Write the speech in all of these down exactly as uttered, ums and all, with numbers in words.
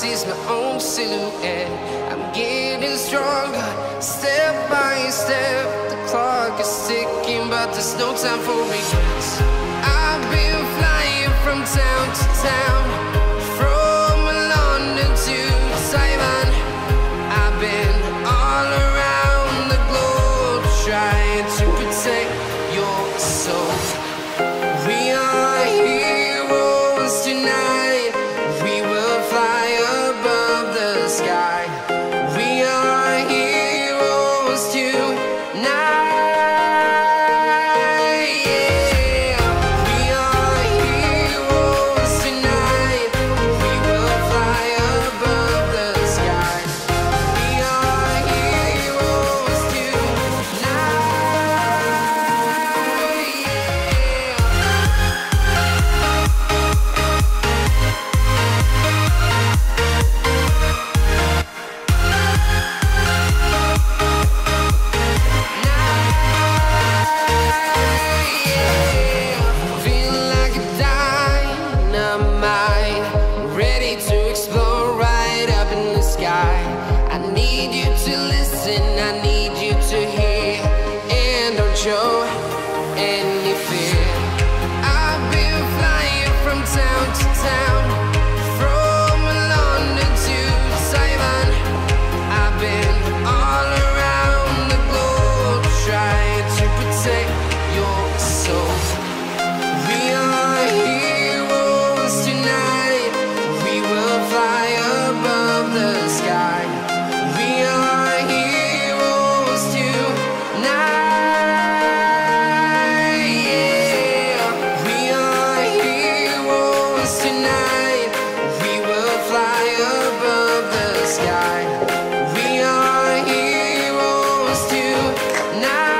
see is my own silhouette. I'm getting stronger, step by step. The clock is ticking, but there's no time for regrets. I've been flying from town to town, from London to Taiwan. I've been all around the globe, trying to protect your soul. We are heroes tonight. We will fly above the sky. We are heroes tonight. I need you to listen, I need you to hear, and don't show any fear. I've been flying from town to town, from London to Taiwan. I've been all around the globe, trying to protect your soul. We are heroes tonight. We will fly above the sky. We are heroes tonight. Yeah. We are heroes tonight. We will fly above the sky. We are heroes tonight.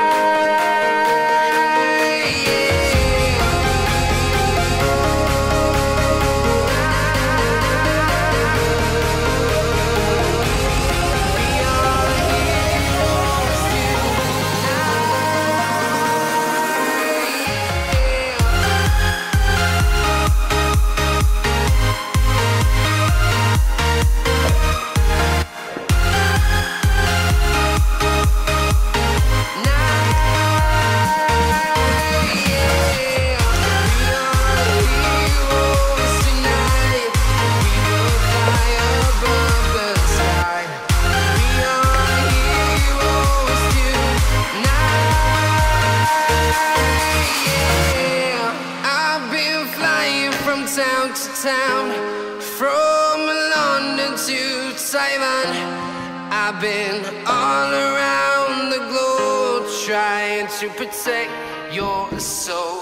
Town to town, from London to Taiwan. I've been all around the globe, trying to protect your soul.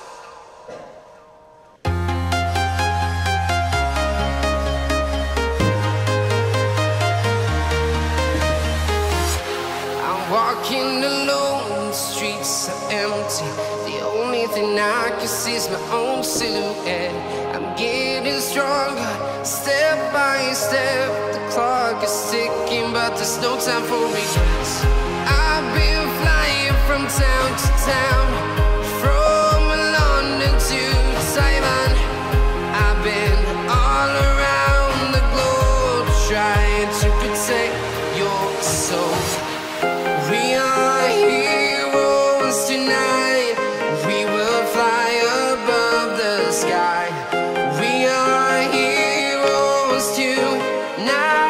I'm walking alone, the streets are empty. The only thing I can see is my own silhouette. I'm getting stronger, step by step. The clock is ticking, but there's no time for regrets. I've been flying from town to town, from London to Taiwan. I've been all around the globe, trying to protect your soul. We are heroes tonight. We will fly above the sky. We are heroes tonight.